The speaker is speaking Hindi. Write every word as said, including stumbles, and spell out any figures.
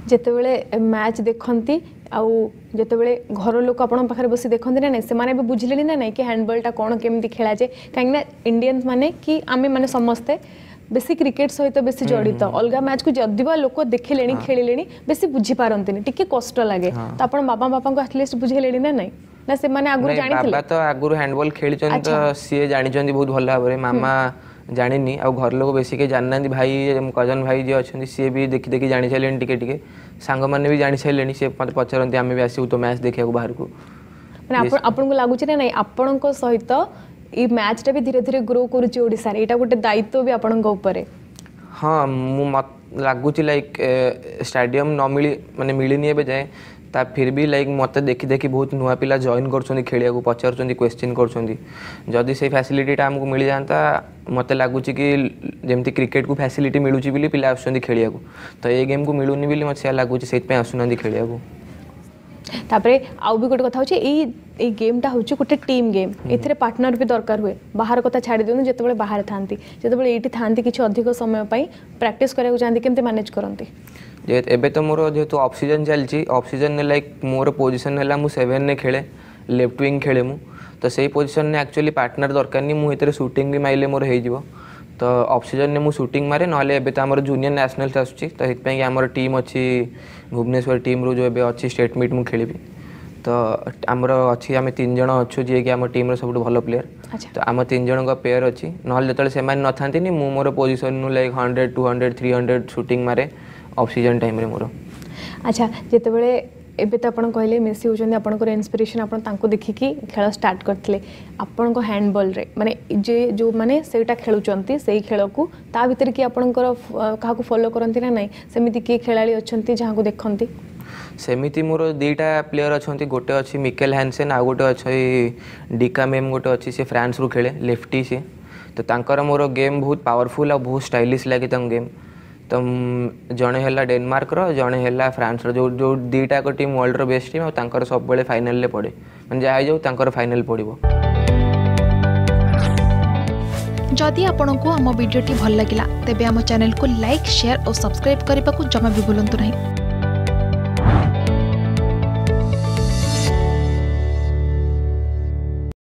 जितेबले मैच देखती आउ जितेबले घर लोक आपण पाखे बस देखते ना से माने भी बुझिले ना नहीं कि हैंडबॉलटा कौन केमती खेला जाए कहीं इंडियंस माने कि आमे माने समस्ते बेसी क्रिकेट सहित बेसी जड़ित अलग मैच को जदि लोक देखिले खेलिले बेसी बुझी पारंती टिके कष्ट लगे तो आपण बाबा बापा को एटलिस्ट बुझेले ना नहीं ना से माने आगु जानि बाबा तो आगु हैंडबॉल खेली चन तो सी जानि चन बहुत भल भाबरे मामा जानिनी आ घर लोक बेसी के जानना भाई कजन भाई जी अच्छा सी भी देखी देखी जानी सारे टिके टिके सांग मैंने भी जानी सारे सी मत पचारती आम भी आसू तो मैच देखा बाहर को आपन को लगुच ना नहीं आपण सहित ये मैचटा भी धीरे धीरे ग्रो करुच्ची ओडिशा रे एटा गोटे दायित्व भी आपण ऊपर हाँ मु मत लगुच लाइक स्टेडियम न मिली माने मिलनी एबे जाए ता फिर भी लाइक मत देखी देखी बहुत नुआ पिला जॉइन कर खेलिया को पचार क्वेश्चन कर से फैसिलिटीटा आमको मिल जाता मत लगुच कि जमती क्रिकेट को फैसिलिटी मिलूची बिली पिला आसुचंदी खेलिया को तो ये गेम को मिलूनी बिली मत से लगुच से आसुना खेलिया को तापरे आउ भी गोटे कथा होची ए गेमटा होची गोटे टीम गेम एथिरे पार्टनर भी दरकार हुए बाहर कथा छाड़ी दियो जेतेबेले बाहर थांती जेतेबेले एठी थांती किछ अधिक समय पई प्रैक्टिस करे चाहती केमते मैनेज करंती जे एबे तो मोर जेतु ऑफ सीजन चलची ऑफ सीजन ने लाइक मोर पोजीशन हैला मु सेवन ने खेले लेफ्ट विंग खेले मु तो सही पोजीशन ने एक्चुअली पार्टनर दरकार नहीं मु एतरे शूटिंग भी माइले मोर हे जिवो तो ऑफ सीजन ने मु शूटिंग मारे नाले एबे तो हमर जूनियर नेशनल आसुची तो हेत पई हमर टीम अछि भुवनेश्वर टीम रो जो एबे अछि स्टेट मीट मु खेलिबी तो आमर अच्छी आम तीन जन अच्छु जी कि आम टीम सब भल प्लेयर तो आम तीन जन का पेयर अच्छी ना जो से न था मु मोर position like hundred two hundred three hundred shooting मारे ऑफ सीजन टाइम रे मोर अच्छा जितेबले एबे तो आपन कहले मेसी होचंदी आपनकर इंस्पिरेशन आपन तांको देखिकी खेल स्टार्ट करथिले आपन को हैंडबॉल रे माने जे जो माने सेटा खेलुचंती सेही खेल को ता भीतर कि आपनकर काहा को फॉलो करंती ना नहीं सेमिति के खेलाड़ी अछंती जहां को देखंती सेमिति मोर दुईटा प्लेयर अच्छा गोटे अच्छी मिकेल हैंसेन आ गोटे अच्छे डिका मेम गोटे अच्छी से फ्रांस रू खेले लेफ्टी से तो तांकर मोर गेम बहुत पावरफुल आ बहुत स्टाइलिश लगे तंग गेम तो जड़े है डेनमार्क रो जड़े है फ्रांस रो जो जो दुईटा को टीम वर्ल्ड रो बेस्ट टीम और सब बेले फाइनल ले पड़े मैं जहाँ जाऊ तांकर फाइनल पड़ो जदि आपंक आम भिडी भल लगा तेब आम चैनल को लाइक शेयर और सब्सक्राइब करने को जमा भी भूलु नहीं।